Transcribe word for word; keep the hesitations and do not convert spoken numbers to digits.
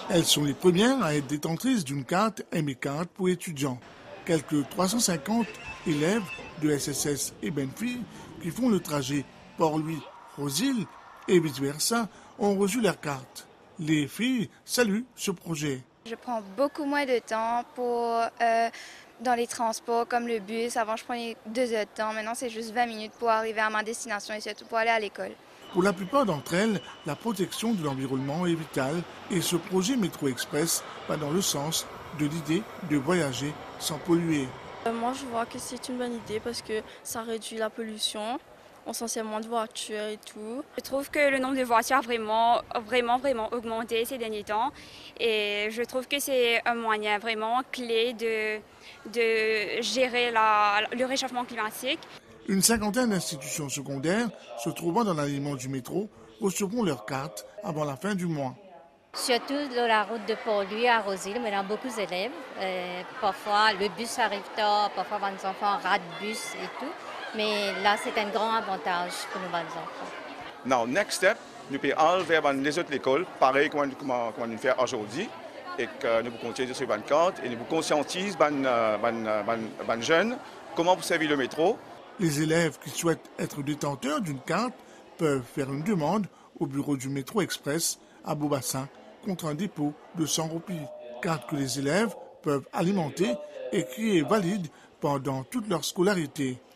Elles sont les premières à être détentrices d'une carte M carte pour étudiants. Quelques trois cent cinquante élèves de S S S et Benfi qui font le trajet Port-Louis-Rosille et vice-versa ont reçu leur carte. Les filles saluent ce projet. Je prends beaucoup moins de temps pour, euh, dans les transports comme le bus. Avant, je prenais deux heures de temps. Maintenant, c'est juste vingt minutes pour arriver à ma destination et surtout pour aller à l'école. Pour la plupart d'entre elles, la protection de l'environnement est vitale et ce projet Métro Express va dans le sens de l'idée de voyager sans polluer. Moi, je vois que c'est une bonne idée parce que ça réduit la pollution. On s'en sert moins de voitures et tout. Je trouve que le nombre de voitures a vraiment, vraiment, vraiment augmenté ces derniers temps. Et je trouve que c'est un moyen vraiment clé de, de gérer la, le réchauffement climatique. Une cinquantaine d'institutions secondaires se trouvant dans l'alignement du métro recevront leurs cartes avant la fin du mois. Surtout dans la route de Port-Louis à Rosille, mais il y a beaucoup d'élèves. Euh, parfois, le bus arrive tard, parfois les enfants ratent le bus et tout. Mais là, c'est un grand avantage pour nos enfants. Now, next step, nous pouvons enlever les autres écoles, pareil comme nous le faisons aujourd'hui, et que nous pouvons continuer sur vingt-quatre et nous conscientisons les jeunes comment vous servir le métro. Les élèves qui souhaitent être détenteurs d'une carte peuvent faire une demande au bureau du Métro Express à Beaubassin contre un dépôt de cent roupies. Carte que les élèves peuvent alimenter et qui est valide pendant toute leur scolarité.